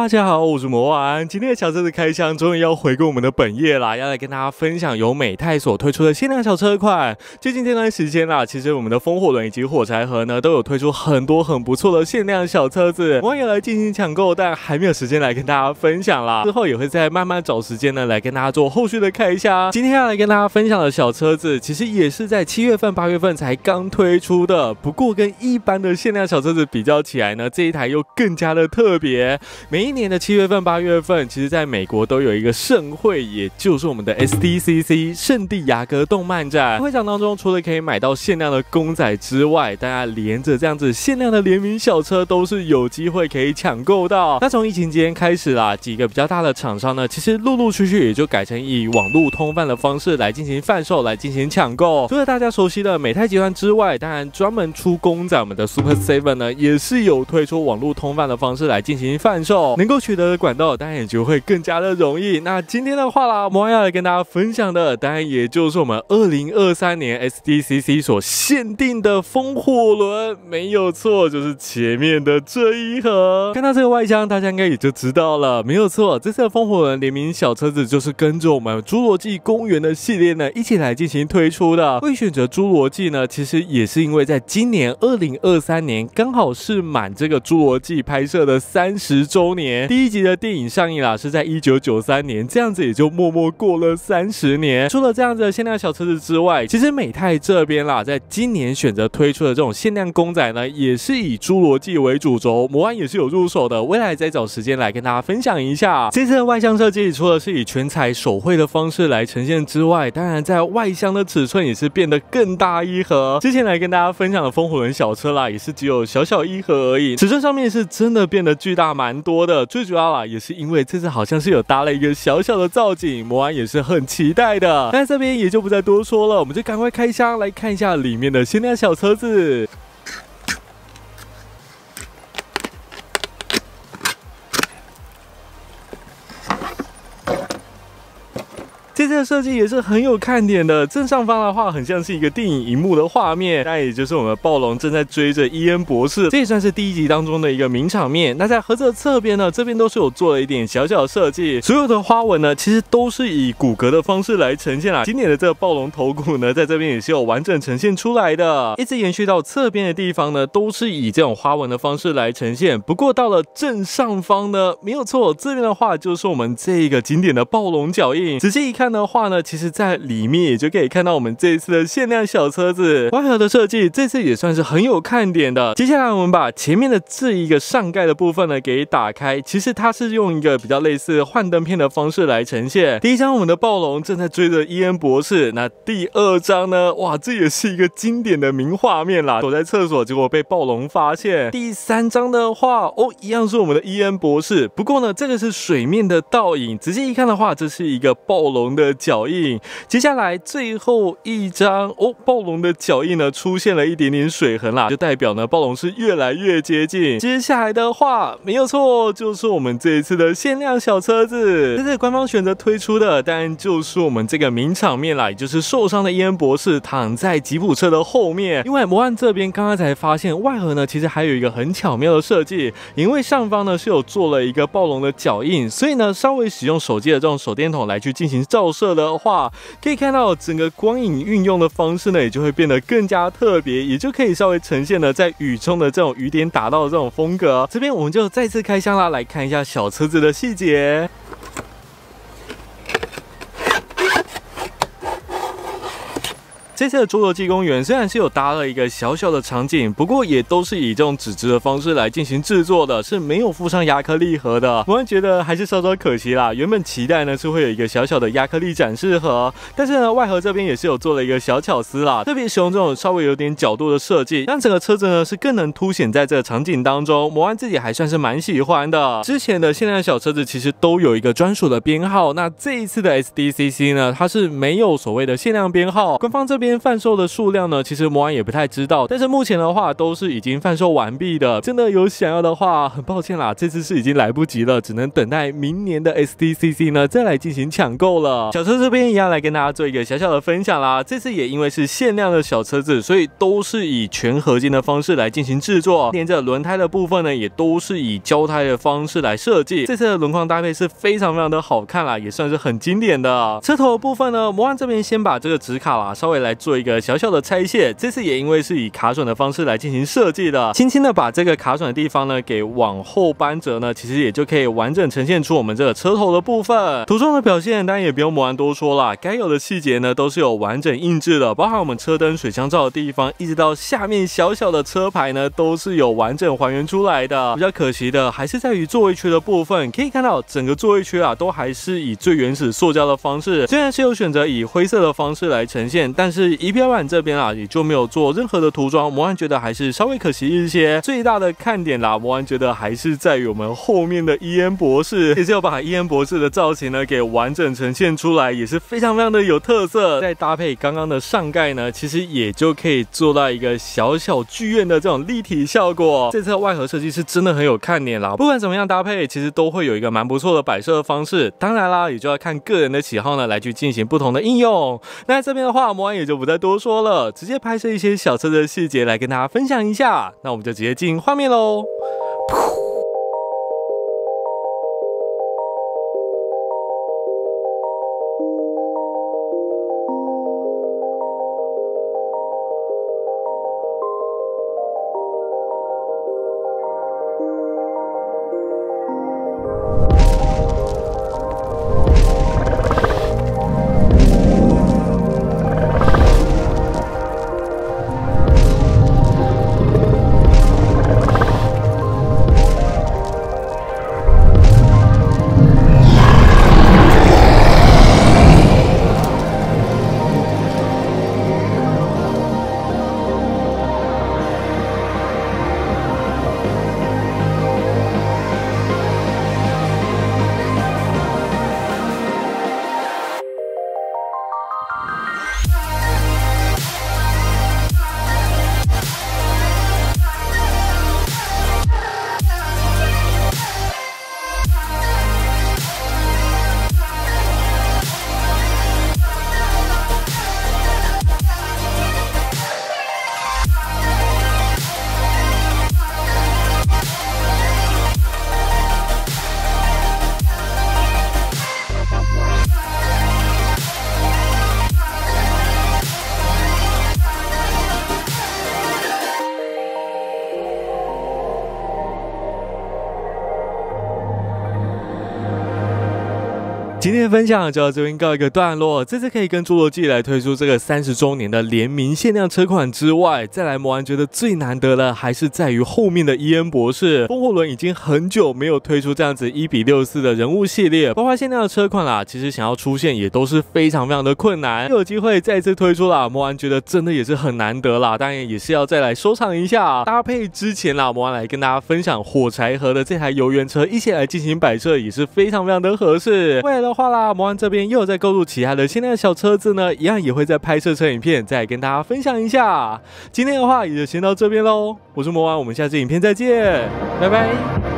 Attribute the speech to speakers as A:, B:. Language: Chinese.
A: 大家好，我是魔安。今天的小车子开箱终于要回归我们的本业啦，要来跟大家分享由美泰所推出的限量小车款。最近这段时间啦，其实我们的风火轮以及火柴盒呢，都有推出很多很不错的限量小车子，魔安也来进行抢购，但还没有时间来跟大家分享啦。之后也会再慢慢找时间呢，来跟大家做后续的开箱。今天要来跟大家分享的小车子，其实也是在7月份、8月份才刚推出的，不过跟一般的限量小车子比较起来呢，这一台又更加的特别。每一年的7月份、8月份，其实在美国都有一个盛会，也就是我们的 SDCC 圣地亚哥动漫展。会场当中，除了可以买到限量的公仔之外，大家连着这样子限量的联名小车都是有机会可以抢购到。那从疫情期间开始啦，几个比较大的厂商呢，其实陆陆续续也就改成以网络通贩的方式来进行贩售，来进行抢购。除了大家熟悉的美泰集团之外，当然专门出公仔我们的 Super 7呢，也是有推出网络通贩的方式来进行贩售。能够取得的管道当然也就会更加的容易。那今天的话啦，我要来跟大家分享的，当然也就是我们2023年 SDCC 所限定的风火轮，没有错，就是前面的这一盒。看到这个外箱，大家应该也就知道了，没有错，这次的风火轮联名小车子就是跟着我们侏罗纪公园的系列呢一起来进行推出的。会选择侏罗纪呢，其实也是因为在今年2023年刚好是满这个侏罗纪拍摄的30周年，第一集的电影上映啦，是在1993年，这样子也就默默过了30年。除了这样子的限量小车子之外，其实美泰这边啦，在今年选择推出的这种限量公仔呢，也是以侏罗纪为主轴，魔安也是有入手的，未来再找时间来跟大家分享一下。这次的外箱设计除了是以全彩手绘的方式来呈现之外，当然在外箱的尺寸也是变得更大一盒。之前来跟大家分享的风火轮小车啦，也是只有小小一盒而已，尺寸上面是真的变得巨大蛮多的。最主要啦，也是因为这次好像是有搭了一个小小的造景，魔安也是很期待的。但这边也就不再多说了，我们就赶快开箱来看一下里面的限量小车子。这次的设计也是很有看点的，正上方的话很像是一个电影荧幕的画面，那也就是我们暴龙正在追着伊恩博士，这也算是第一集当中的一个名场面。那在盒子的侧边呢，这边都是有做了一点小小的设计，所有的花纹呢其实都是以骨骼的方式来呈现啦。今年的这个暴龙头骨呢，在这边也是有完整呈现出来的，一直延续到侧边的地方呢，都是以这种花纹的方式来呈现。不过到了正上方呢，没有错，这边的话就是我们这个经典的暴龙脚印。仔细一看的话呢，其实在里面也就可以看到我们这一次的限量小车子外盒的设计，这次也算是很有看点的。接下来我们把前面的这一个上盖的部分呢给打开，其实它是用一个比较类似幻灯片的方式来呈现。第一张我们的暴龙正在追着伊恩博士，那第二张呢，哇，这也是一个经典的名画面啦，躲在厕所结果被暴龙发现。第三张的话，一样是我们的伊恩博士，不过呢，这个是水面的倒影，仔细一看的话，这是一个暴龙的脚印。接下来最后一张暴龙的脚印呢出现了一点点水痕啦，就代表呢暴龙是越来越接近。接下来的话，没有错，就是我们这一次的限量小车子，这是官方选择推出的，当然就是我们这个名场面啦，也就是受伤的伊恩博士躺在吉普车的后面。因为魔安这边刚刚才发现外盒呢其实还有一个很巧妙的设计，因为上方呢是有做了一个暴龙的脚印，所以呢稍微使用手机的这种手电筒来去进行照射的话，可以看到整个光影运用的方式呢也就会变得更加特别，也就可以稍微呈现了在雨中的这种雨点打到的这种风格。这边我们就再次开箱啦，来看一下小车子的细节。这次的侏罗纪公园虽然是有搭了一个小小的场景，不过也都是以这种纸质的方式来进行制作的，是没有附上亚克力盒的。我觉得还是稍稍可惜啦，原本期待呢是会有一个小小的亚克力展示盒，但是呢外盒这边也是有做了一个小巧思啦，特别使用这种稍微有点角度的设计，让整个车子呢是更能凸显在这个场景当中。魔安自己还算是蛮喜欢的。之前的限量小车子其实都有一个专属的编号，那这一次的 SDCC 呢，它是没有所谓的限量编号，官方这边边贩售的数量呢，其实魔安也不太知道，但是目前的话都是已经贩售完毕的。真的有想要的话，很抱歉啦，这次是已经来不及了，只能等待明年的 STCC 呢再来进行抢购了。小车这边一样来跟大家做一个小小的分享啦。这次也因为是限量的小车子，所以都是以全合金的方式来进行制作，连着轮胎的部分呢，也都是以胶胎的方式来设计。这次的轮框搭配是非常非常的好看啦，也算是很经典的。车头的部分呢，魔安这边先把这个纸卡啦稍微来做一个小小的拆卸。这次也因为是以卡榫的方式来进行设计的，轻轻的把这个卡榫的地方呢给往后扳折呢，其实也就可以完整呈现出我们这个车头的部分。涂装的表现当然也不用魔安多说啦，该有的细节呢都是有完整印制的，包含我们车灯水箱罩的地方，一直到下面小小的车牌呢，都是有完整还原出来的。比较可惜的还是在于座位区的部分，可以看到整个座位区啊都还是以最原始塑胶的方式，虽然是有选择以灰色的方式来呈现，但是仪表板这边啊也就没有做任何的涂装，魔安觉得还是稍微可惜一些。最大的看点啦，魔安觉得还是在于我们后面的伊恩博士，也是要把伊恩博士的造型呢给完整呈现出来，也是非常非常的有特色。再搭配刚刚的上盖呢，其实也就可以做到一个小小剧院的这种立体效果。这次的外盒设计是真的很有看点啦，不管怎么样搭配，其实都会有一个蛮不错的摆设的方式。当然啦，也就要看个人的喜好呢，来去进行不同的应用。那在这边的话，魔安也就不再多说了，直接拍摄一些小车的细节来跟大家分享一下。那我们就直接进画面喽。今天的分享就到这边告一个段落。这次可以跟侏罗纪来推出这个30周年的联名限量车款之外，再来魔安觉得最难得的还是在于后面的伊恩博士。风火轮已经很久没有推出这样子1:64的人物系列，包括限量的车款啦，其实想要出现也都是非常非常的困难。有机会再次推出啦，魔安觉得真的也是很难得啦，当然也是要再来收藏一下。搭配之前啦，魔安来跟大家分享火柴盒的这台游园车一起来进行摆设，也是非常非常的合适。未来的话啦，魔安这边又有在购入其他的限量小车子呢，一样也会在拍摄成影片再跟大家分享一下。今天的话也就先到这边喽，我是魔安，我们下次影片再见，拜拜。